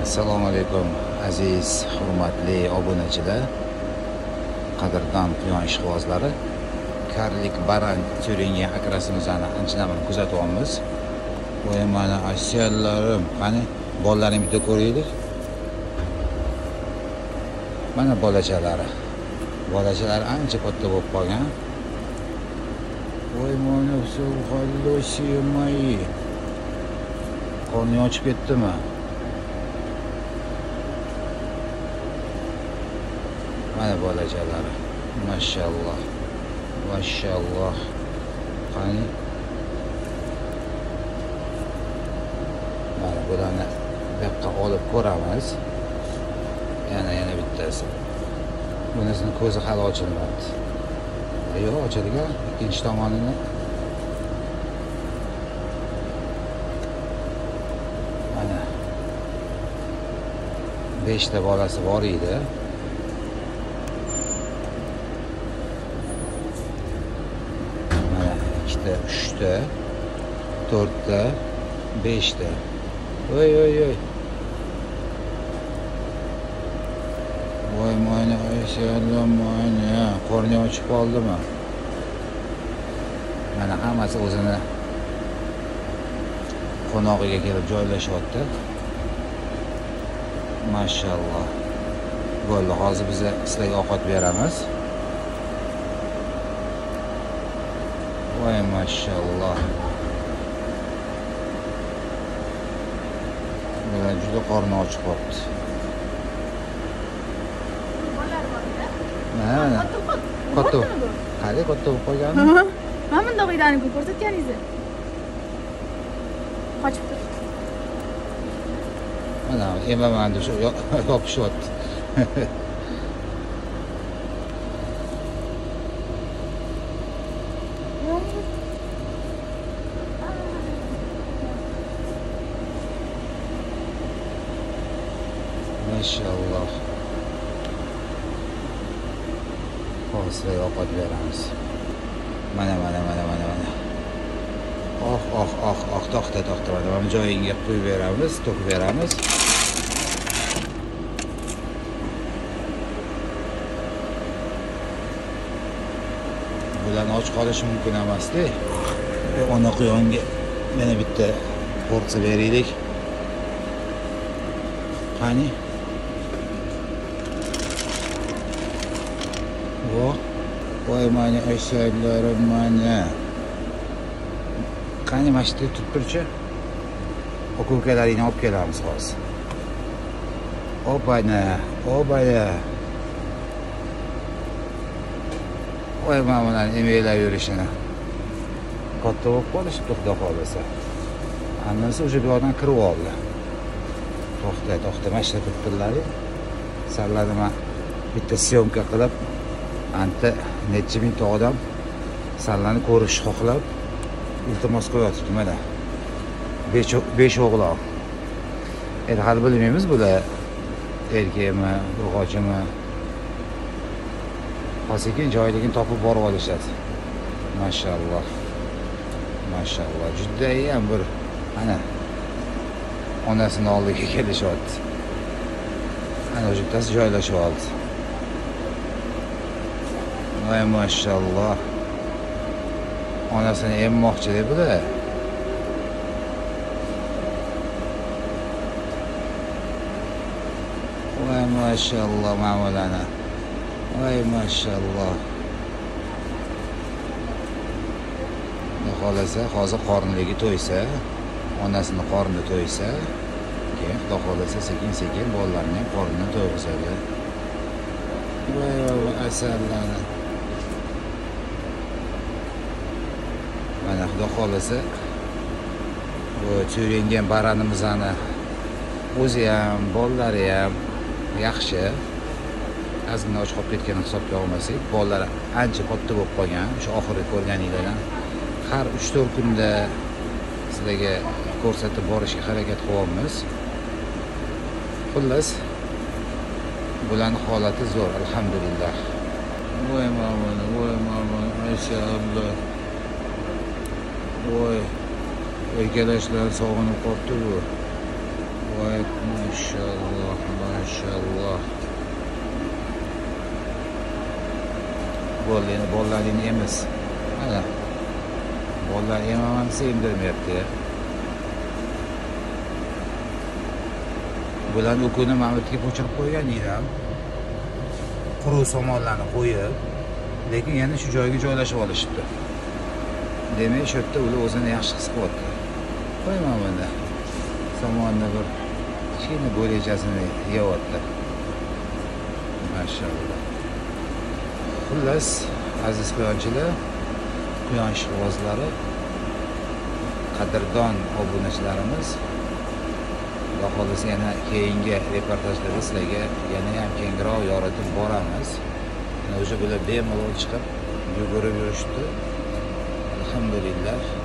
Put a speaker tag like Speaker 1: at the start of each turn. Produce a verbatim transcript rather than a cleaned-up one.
Speaker 1: Assalomu alaykum aziz hurmatli obunachilar, qadrdon quyon ishqibozlari. Karlik baran Tyuringen akrasimizni anchadan kuzatyapmiz. Voy mana asyallarim, qani bolalaring bitta ko'raylik. Mana bolachalari. Bolachalari ancha katta bo'lib qolgan. Voy mana subhanalloh, qorni ochib ketdimi? Mana bolachalari. Mashalloh. Mashalloh. Qani? Mana bularni bu yoqqa olib ko'ramiz. Yana yana bittasi. Bunisining ko'zi hali ochilmadi. Yo'q, ochadigan ikkinchi tomonini. Mana beshta bolasi bor edi. Mana ikkita, uchta, to'rtta, beshta. Oy oy oy. Voy mana ayshallom, mana qorni ochib qoldimi? Mana hammasi o'zini qo'nog'iga kelib joylashyapti. Mashalloh. Bo'ldi, hozir biz sizlarga ovqat beramiz. Voy mashalloh. Bular juda qorni ochib qolibdi. Mana katta. Qani katta bo'lib qolganmi?
Speaker 2: Mana bundoq edani-ku ko'rsatganingiz. Qochib tur.
Speaker 1: Mana emaman deb yopishyapti. Mashalloh. Hozir ovqat beramiz. Mana mana mana mana mana. Oh oh oh oh, to'xta to'xta. Mana joyiga qo'yib beramiz, to'kib beramiz. Bularni och qolishi mumkin emas-da. Ona quyonga mana bitta porsiya beraylik. Qani? Voy mana aysallarim mana. Qani mashta tutib turchi. O'quvchilaringni olib kelamiz hozir. Opana, opana. Voy mana bularni emeylab yurishini. Katta bo'lib qolishibdi, xudo xolasa. Annasi o'sha bu yerdan kirib oldi. To'xta, to'xta, mashta tutdilar. Sizlarni men bitta syomka qilib, anta necha mingta odam sizlarni ko'rish xohlab iltimos qo'yapti. Mana besh o'g'lon. Endi hali bilmaymiz bular erkakmi, urg'ochimi. Hozirgi joyligini topib borib olishadi. Mashalloh. Mashalloh. Juda ham bir ana onasining oldiga kelishyapti. Ana o'sha bittasi joylashib oldi. Voy mashalloh. Onasini emmoqchi deb bular. Voy mashalloh ma'mulana. Voy mashalloh. Xohlasa, hozir qorniligi to'ysa, onasini qorni to'ysa, keyin xudo xohlasa sekin-sekin bolalarning ham qornini to'yg'izadi. Voy voy asallarni. Mana xudo xohlasa bu Tyuringen baranimizni o'zi ham, bolalari ham yaxshi. Ozgina och qolib ketgan hisobga olmasak, bolalar ancha katta bo'lib qolgan. O'sha oxirgi ko'rganinglardan har uch to'rt kunda sizlarga ko'rsatib borishga harakat qilyapmiz. Xullas, bularning holati zo'r, alhamdulillah. Voy mamon, voy mamon, mashalloh. Voy, erkalashlar sog'inib qolibdi bu. Voy maşallah, maşallah. Bollarni bollarni emas. Mana. Bollar yemaman sevdirmayapti. Bularni ukuni Mamutga ko'chirib qo'ygan edim. Quruq somonlarni qo'yib, lekin yana shu joyga joylashib olishibdi. Demak, shu yerda ular o'zini yaxshi his qilyapti. Qo'yman bunda. Somonni bir kichkina bo'lajasini yeyapti. Maşallah. Xullas, aziz quyonchilar, quyon ishqibozlari, qadrdon obunachilarimiz, Xudo xolisa yana keyingi reportajlarda sizlarga yana ham kengroq yoritib boramiz. Yana o'sha bular bemalol chiqib yugurib yurishdi. Alhamdulillah.